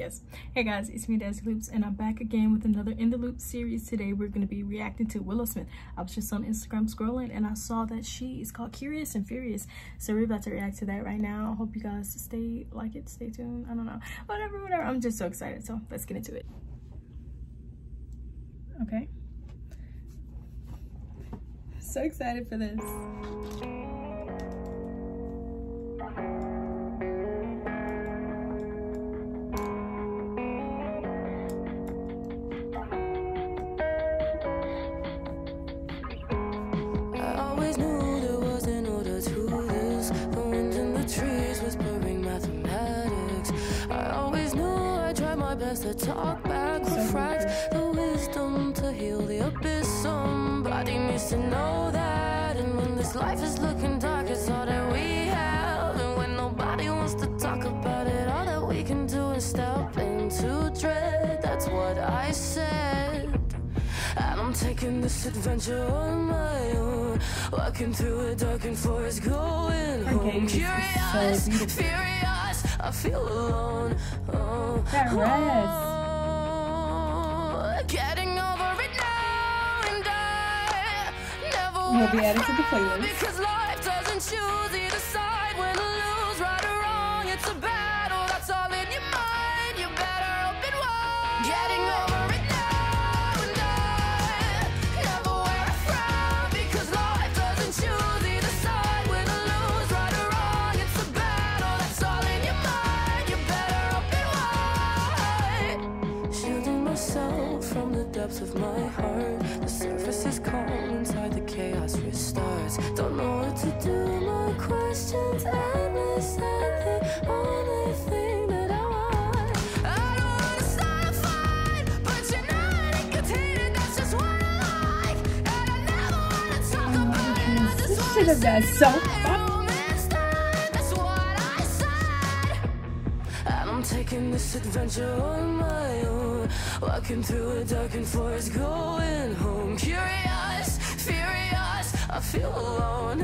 Yes. Hey guys, it's me Dezzyloops, and I'm back again with another In the Loop series. Today we're going to be reacting to Willow Smith. I was just on Instagram scrolling and I saw that she is called Curious and Furious. So we're about to react to that right now. I hope you guys stay tuned. I don't know. Whatever. I'm just so excited. So let's get into it. Okay. So excited for this. To talk back refract the wisdom to heal the abyss. Somebody needs to know that, and when this life is looking dark, it's all that we have. And when nobody wants to talk about it, all that we can do is step into dread. That's what I said. And I'm taking this adventure on my own, walking through a darkened forest, going home. Curious, furious, I feel alone. That rest. Getting over it now, and I never will be added to the playlist. Because life doesn't choose either side, win or lose, right or wrong. It's a battle that's all in your mind. You better open wide. Getting over it now, and I never wear a frown, because life doesn't choose either side, win or lose, right or wrong. It's a battle that's all in your mind. You better open wide. Shielding myself from the depths of my heart. The surface is calm, inside the chaos restarts. Don't know what to do, my questions endless, and the only thing that I want. I don't wanna start a fight, but you're not inconvenient, that's just what I like. And I never wanna talk about it, I just wanna say that's what I said. And I'm taking this adventure on my own, walking through a darkened forest, going home. Curious, furious, I feel alone.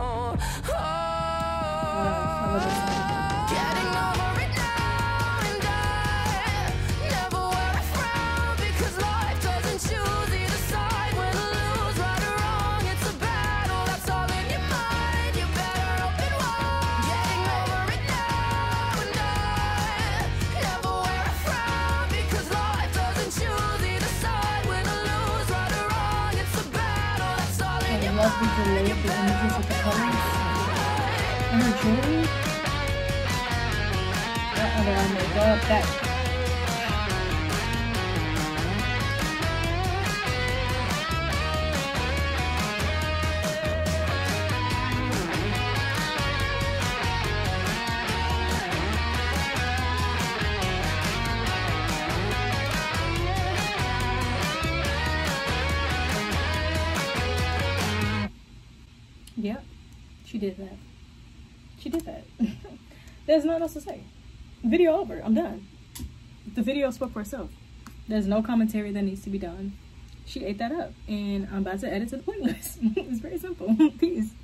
Getting over it now, and I never wear a frown, because life doesn't choose either side, win or lose, right or wrong. It's a battle that's all in your mind. You better open wide. Getting over it now, and I never wear a frown, because life doesn't choose either side, win or lose, right or wrong. It's a battle that's all in your mind. I love the images of the colors and her jewelry. That other eye makeup, that. Yep, she did that. She did that. There's nothing else to say. Video over. I'm done. The video spoke for itself. There's no commentary that needs to be done. She ate that up, and I'm about to add it to the playlist. It's very simple. Peace.